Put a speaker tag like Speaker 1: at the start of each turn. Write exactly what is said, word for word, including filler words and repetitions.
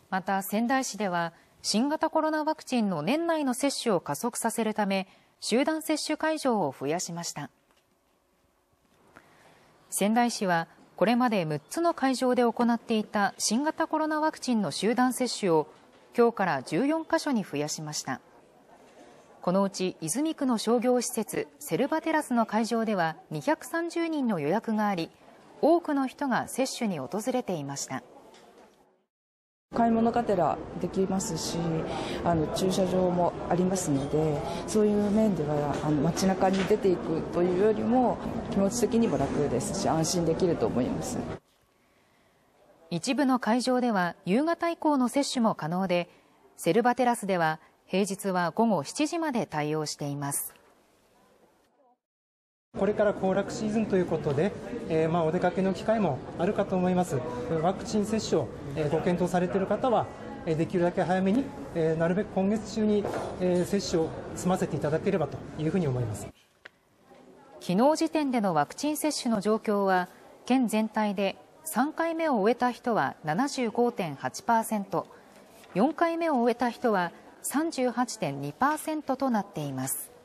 Speaker 1: また仙台市では新型コロナワクチンの年内の接種を加速させるため集団接種会場を増やしました。仙台市はこれまでむっつの会場で行っていた新型コロナワクチンの集団接種を今日からじゅうよんかしょに増やしました。このうち泉区の商業施設セルバテラスの会場ではにひゃくさんじゅうにんの予約があり、多くの人が接種に訪れていました。
Speaker 2: 買い物がてらできますし、あの駐車場もありますので、そういう面ではあの街中に出ていくというよりも気持ち的にも楽ですし、安心できると思います。
Speaker 1: 一部の会場では夕方以降の接種も可能で、セルバテラスでは平日はごごしちじまで対応しています。
Speaker 3: これから行楽シーズンということで、えー、まあお出かけの機会もあるかと思います。ワクチン接種をご検討されている方は、できるだけ早めに、なるべく今月中に接種を済ませていただければというふうに思います。
Speaker 1: 昨日時点でのワクチン接種の状況は、県全体でさんかいめを終えた人は ななじゅうごてんはちパーセント、よんかいめを終えた人は さんじゅうはちてんにパーセント となっています。